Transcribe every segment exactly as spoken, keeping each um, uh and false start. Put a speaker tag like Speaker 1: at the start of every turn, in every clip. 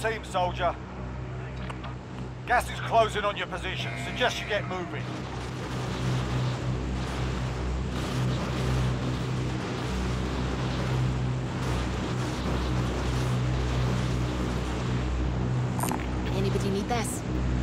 Speaker 1: team, soldier. Gas is closing on your position. Suggest you get moving.
Speaker 2: Anybody need this?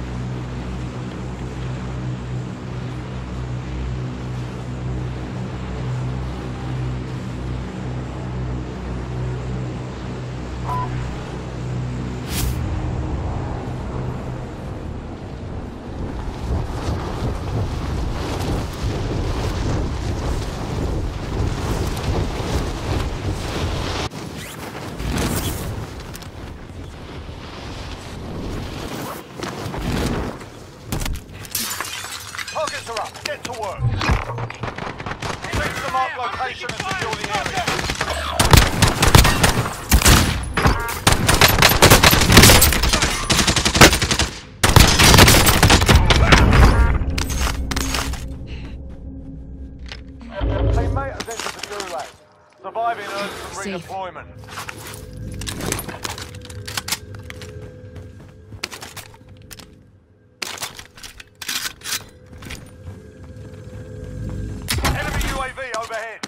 Speaker 1: Targets are up. Get to work. Proceed to the marked location and secure the area. Teammate has entered the gulag. Surviving earns some
Speaker 2: Safe.
Speaker 1: redeployment. Enemy U A V overhead.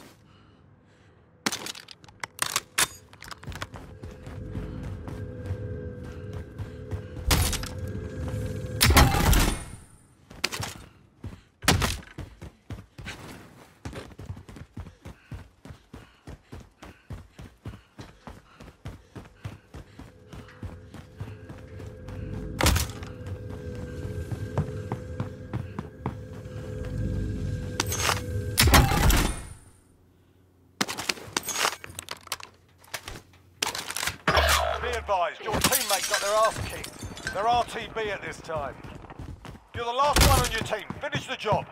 Speaker 1: Be advised, your teammate got their ass kicked. They're R T B at this time. You're the last one on your team. Finish the job.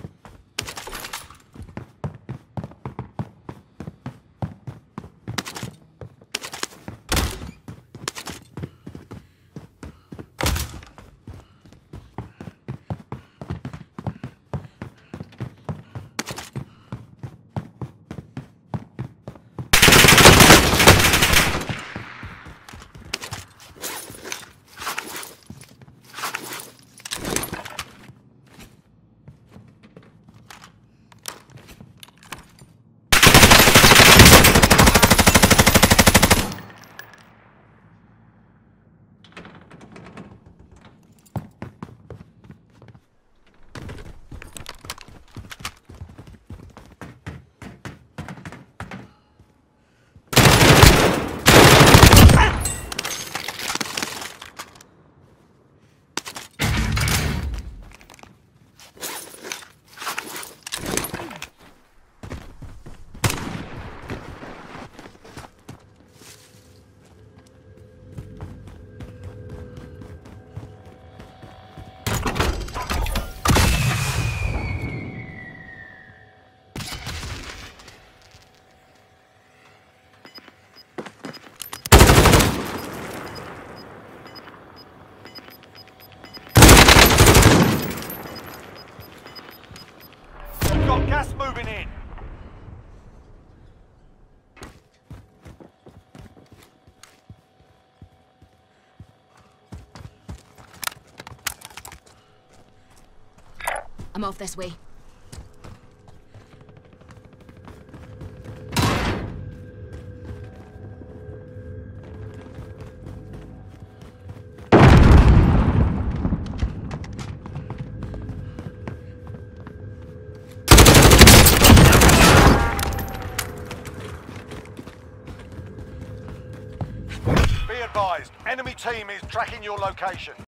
Speaker 1: Got gas moving in.
Speaker 2: I'm off this way.
Speaker 1: Be advised, enemy team is tracking your location.